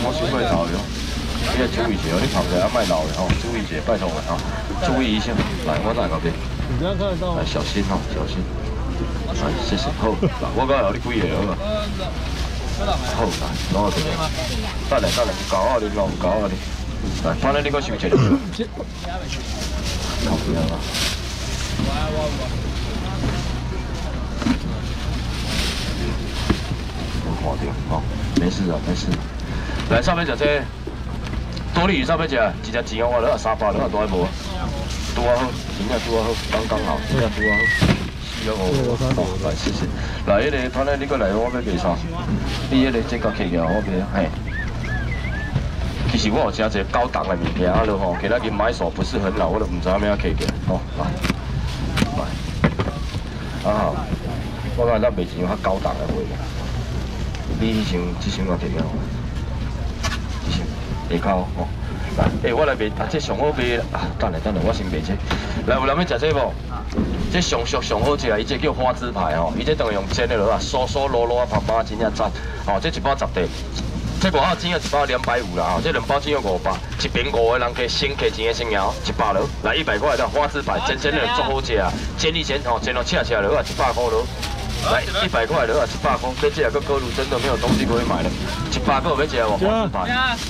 我收过头哟。你要注意一下，你旁边要卖老的哦，注意一下，拜托了哦，注意一下。来，我哪个边？ 你这样看得到吗？ 来，小心哦，小心。来，谢谢。好，我讲有你几个好啊？好，来，攞我哋。得嚟，搞啊你，搞啊你。来，反正你个收一个。好不要啦。看到，哦，没事啊，没事。来，上面食这多利鱼上面食，一只钱我了300了，多还无？拄啊好，真正拄啊好，刚刚好，真正拄啊好。4哦，来谢谢。来，迄个，反正你过来，我要卖啥？你迄个这个客家我卖，嘿。其实我有食一个高档的物件，啊，就吼，今仔日买数不是很老，我都唔知影咩客家，哦，来，啊，我感觉咱卖一样较高档的货。你这箱我摕了，这箱下口哦。来，我来卖，啊，这上好卖啊！等下，我先卖这。来，有人要食这无？这上俗上好食，伊这叫花枝排吼，伊这等于用煎的落啊，酥酥糯糯啊，香香真正赞。哦，这一包10块，这外口钱啊一包250啦，哦，这2包钱要500，一边5个人可以先给钱的先摇100了，来100块的花枝排，煎的足好食啊，煎以前吼煎到切了啊，100块了。来100块了啊，100块，这这个购入真的没有东西可以买了，100块要吃无花枝排？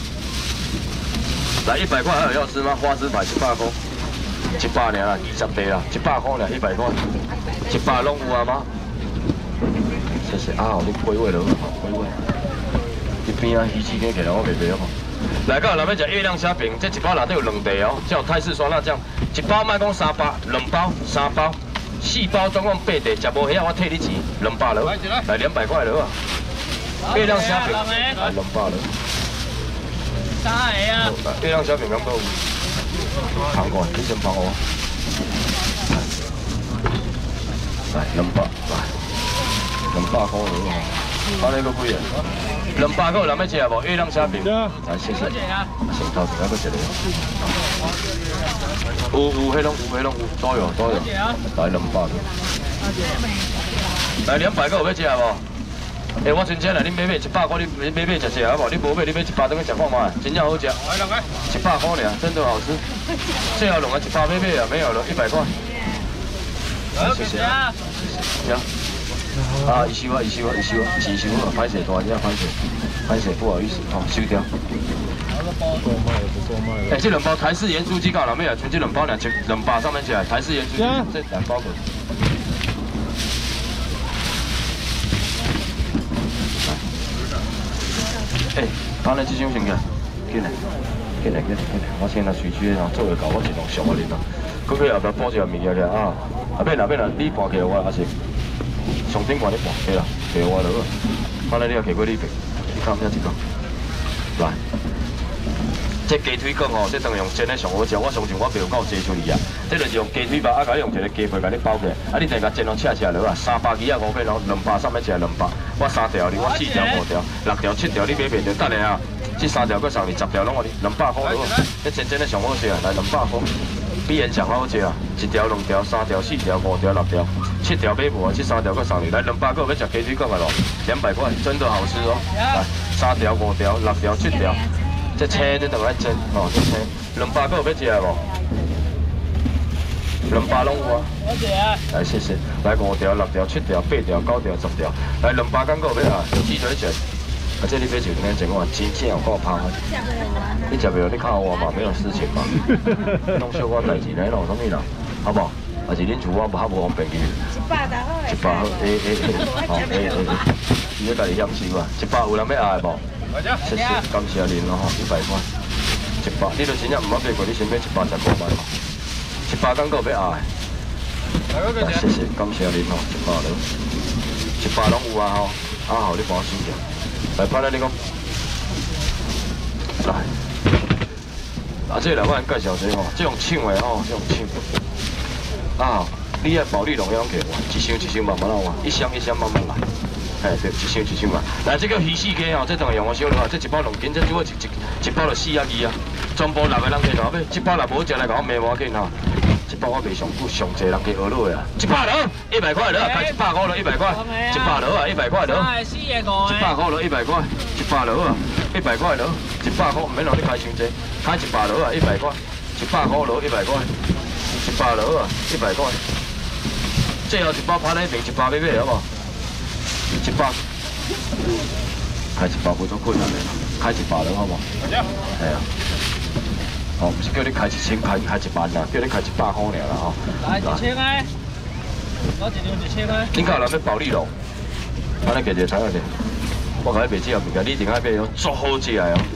来100块还有要吃吗？花枝排100块，100尔啦，20块啦，100块尔，100块，100拢有啊吗？谢谢啊，你归位了，归位。一边啊，鱼翅羹起来我卖好。来，到人要食月亮虾饼，这一包内底有2袋哦，这有泰式酸辣酱，一包卖讲300，2包3包。4包总共8袋，食无遐我退你钱，200了，来200块了啊！月亮虾饼，来200了。 啥个啊？ 月亮虾饼敢够有？旁过，你先帮我。来200，来200块了啊！啊，你个几啊？200块有人要食无？月亮虾饼，来谢谢。先头前还搁一个。有，迄拢有，都有。来200个。来200个有要食无？我真正来，你买100块，你买食好无？你无买，你买100等去食看卖，真正好食。100块尔，真的好吃。最后弄个100买啊，没有了，100块。谢谢。行。啊，一收啊，一收啊，歹势大只，歹势，不好意思，哦，收掉。 不够卖。 这2包台式盐酥鸡搞了没有？全这2包2包上面起来，台式盐酥鸡这2包个。刚才这箱先个，进来，我先来随区吼，做会到我尽量上我恁啦。佮佢后壁补一下物件起来啊，免啦，你搬起来我还是上顶悬你搬，对啦，给我了。刚才你也摕过你边，你看咩一个？来。这鸡腿羹吼，这当然用煎的上好食。我相信我袂有够煎出去啊。这就是用鸡腿包，啊，甲你用一个鸡皮甲你包起来，啊，你等下煎到切落啊，325块，然后200上面吃200，我3条，你我4条、5条、6条、7条，你买袂着，等下啊，这3条佮送你10条拢我你200块了。这煎的上好食啊，来200块，比盐上好食啊，1条、2条、3条、4条、5条、6条、7条买无啊，这3条佮送你，来200块要吃鸡腿羹啊咯，200块，真的好吃哦。来3条、5条、6条、7条。这青这等来蒸，哦，这青200个要吃无？200拢有啊。 多谢啊。 来谢谢，来5条、6条、7条、8条、9条、10条，来200敢个要啊？鸡腿卷，啊这你买就两整我真正有够香。你食袂了，你靠我嘛，没有事情嘛。弄小可代志，来弄什么啦？好不好？还是恁厝我较无方便去。 100的好。 100好，伊要家己享受啊。100有人要爱无？谢谢，感谢您咯吼，100块，100，你就真正唔好买过，你先买110块买嘛，100敢个要爱，谢谢，感谢您吼，100了，100拢有啊吼，啊好，你帮我收掉，来，潘仔你讲，来，啊这个来我介绍一下吼，这种抢的吼，这种抢，啊，你爱保利龙要给我，一箱慢慢来换，一箱慢慢来。哎，对，一箱嘛。来，这个鱼翅鸡吼，这当然用我烧了啊。这1包2斤，这只我一包就42啊。全部6个人摕到尾，1包若无食来甲我骂无要紧吼。1包我卖上久，上济人加学落的啊。100了，100块了，开100块了，100块。100了啊，100块了。100块了，100块。100 100落啊，100块落，100块，唔免让你开伤济，开100落啊，100块，100块落100块，100落啊，100块。最后一包拍咧面100要买好无？100，开100不做困难的，开100落好无？系啊。哦，唔是叫你开1000，开1万啦，叫你开100块尔啦吼。 来1000个，我一张1000个。 恁家有人要保利龙，安尼摕一个睇下者。我甲你卖这样物件，你一定爱买哦，足好食的哦。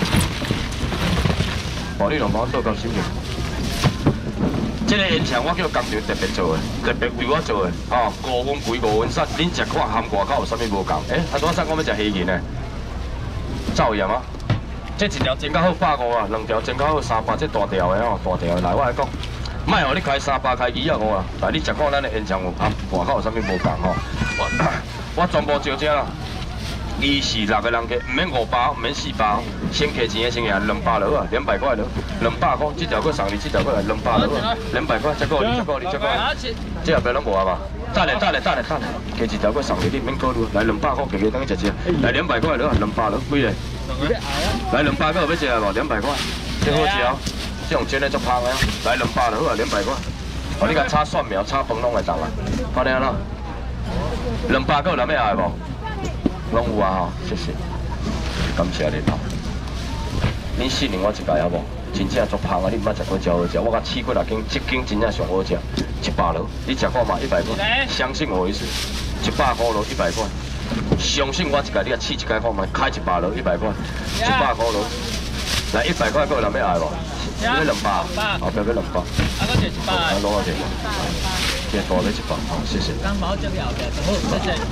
保利龙帮我做到心去。这个烟肠我叫工厂特别做的，特别为我做的，哦，5分贵5分瘦，恁食看含外口有啥物无共？啊，拄仔散我要食虾仁的，照样啊。这一条煎到好150啊，2条煎到好300，这大条的哦，大条的来我来讲，莫互你开300开250啊，来你食看咱的烟肠有含外口有啥物无共吼？我全部招这啦。26个人客，唔免5包，唔免4包，先客钱的先下200落啊，200块落，200块，这条佫送你，这条佫来200落啊，200块，再过你，这后壁拢无啊嘛？等下，加一条佫送你，你唔免考虑，来200块，加等去食食，来200块落啊，200落，几个？来200个要食无？200块，这好食哦，这种煎的足香的哦，来200落啊，200块，哦，你甲炒蒜苗、炒饭拢会当啊，好听咯，200个有人要爱无？拢有啊吼，谢谢，感谢你头。恁信任我一届好无？真正足香啊！你毋捌食过真好食，我甲试过6间，这间真正上好食，100落，你食看嘛，100块，相信我一次，100块落100块，相信我一届，你甲试一届看嘛，开100落100块，100块落，来100块，佫有人要爱无？要200，后壁要200， 啊，我就100， 啊，攞我一个，这大的100，好，谢谢。 刚毛这个后壁，好，谢谢。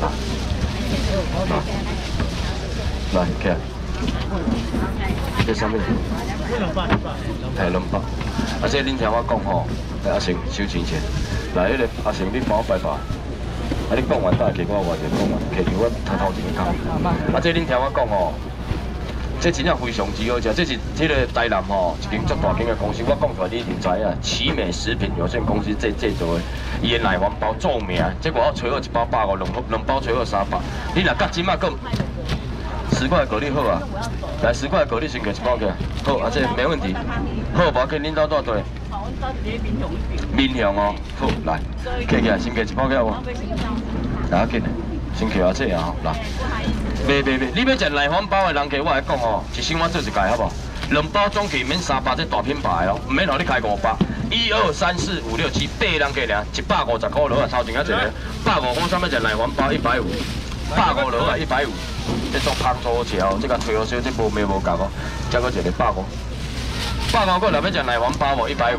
来，看，这啥物？嘿，200。啊，这恁听我讲吼，阿成收钱钱。来，迄个阿成，你帮我拜拜。啊，你讲完等下给我话就讲完，摕住我头前个讲。啊，这恁听我讲吼，这真正非常之好食。这是这个台南吼一间足大间的公司，我讲出来你一定知影。奇美食品有限公司制作的，伊的奶黄包著名。这外口吹好一包150，两包吹好300。你若甲今仔个10块够你好啊，来10块够你先摕1包起来。好，啊这没问题。好，无要紧，恁兜多对。面向哦，好来，摕起来先摕1包起来无？来要紧的，先摕下这啊吼，来。袂，你要食奶黄包的人客，我来讲哦，一生我做一届好无？2包总计免300，这大品牌哦，唔免互你开500。1、2、3、4、5、6、7、8人客尔，150块落啊，头前啊一个150块，上面食奶黄包150，150落啊150，这种香粗好食哦，这个吹好烧，这无味无共哦，再搁一个150，150块若要食奶黄包无150，150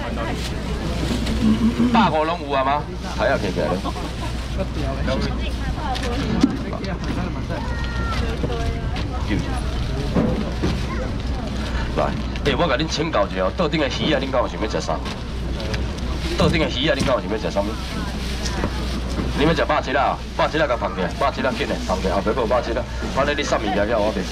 拢有啊吗？睇下摕起来咯。来，我甲恁请教一下，桌顶的鱼啊，恁敢有想要食啥？桌顶的鱼啊，恁敢有想要食啥物？你要食肉切啊？肉切啊，甲放起来，肉切啊紧的，放起来，后壁佫有肉切啊。反正你送物件叫我边。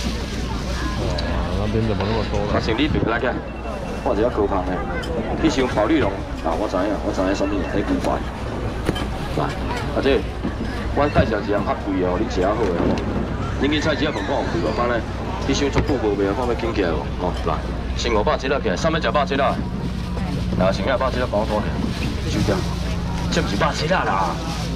那边怎么那么多啊，像你边来个，我一个高胖的，你想保利龙？啊，我知影啥物，迄牛排。来，啊这，我介绍一样较贵哦，你食较好的好无？恁去菜市仔问看有贵无？反正你想足久无卖，看要紧起来无？哦，来，先500切起来，啥物食肉切啊？来，先遐肉切帮我拖起来，收掉。这毋是肉切啦。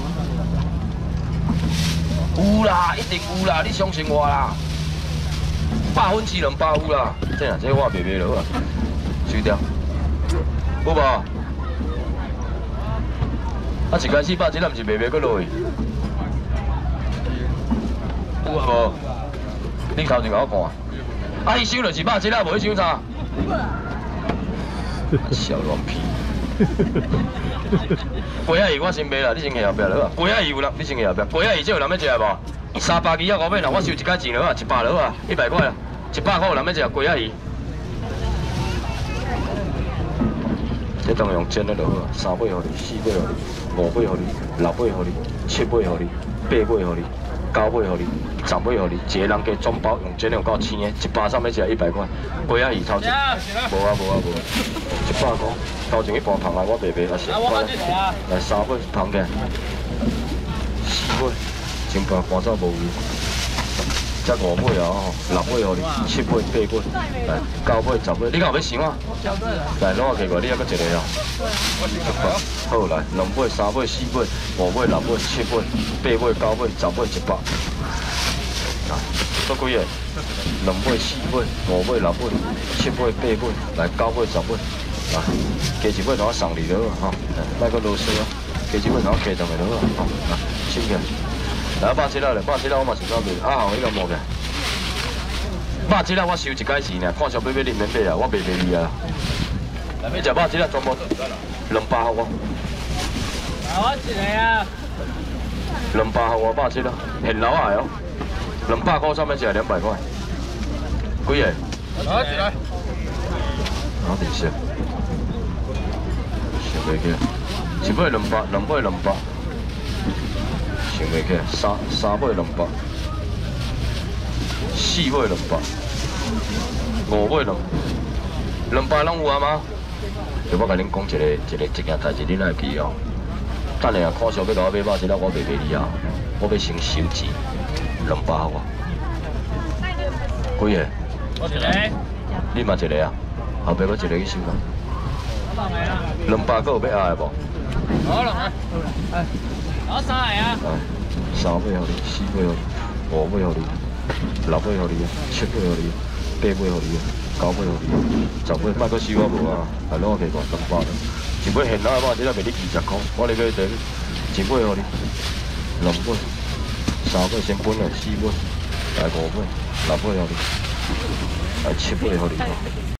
有啦，一定有啦，你相信我啦。100分之200有啦，这样这我卖落啊，收掉。有无？啊，一开始100只毋是卖佫落去。有啊无？你头前甲我看。啊，伊收就是100只啊，无伊收啥？小乱屁。鸡仔鱼我先卖啦，你先下后壁落啊。鸡仔鱼有人，你先下后壁。鸡仔鱼这有人要食无？300、250啦，我收一家钱落啊，100落啊，100块啦，100块有人要食鸡仔鱼。这当用煎的就好啊，3尾互你，4尾互你，5尾互你，6尾互你，7尾互你，8尾互你，9尾互你，10尾互你，一个人加总包用煎用到青的，100上要食100块，鸡仔鱼头前，无，100块，头前一盘螃蟹我卖啊是，来3尾螃蟹，4尾，前盘半早无味， 才5尾啊吼，6尾互你，7尾、8尾，来9尾、10尾，你敢有要想啊？来，攞我给我，你还搁一个啊？好来，2尾、3尾、4尾、5尾、6尾、7尾、8尾、9尾、10尾100。来，做几个？2尾、4尾、5尾、6尾、7尾、8尾，来9尾、10尾，来加一尾，然后送你了吼，莫搁啰嗦啊，加一尾然后加上来了吼，来，收起来。来170咧，170我嘛是准备，啊后迄个无个，170我收一解钱呢，看上买你免买啊，我袂卖你啊。你食170全部200互我。 我一个啊。 200互我170，现捞啊哦，200块上面食200块，几个？ 我一个。 哪点少？想袂起，一尾200，2尾200，想袂起，三尾200，4尾200，5尾200拢有啊吗？就我甲恁讲一件代志，恁爱记哦。 等下看上要甲我买170，我袂卖你啊！我要先收钱，200我。几个？ 我一个。 你嘛一个啊？后壁要一个去收啦。 我 200个有要爱的无？ 我2个。我3个啊。 3尾互你，4尾互你，5尾互你，6尾互你，7尾互你，8尾互你，9尾互你，10尾莫搁收我无啊！来攞我给我200了。 一尾现拿170卖你20块，我嚟个等一尾互你，2尾、3尾先分了，4尾，来5尾、6尾互你，来7尾互你。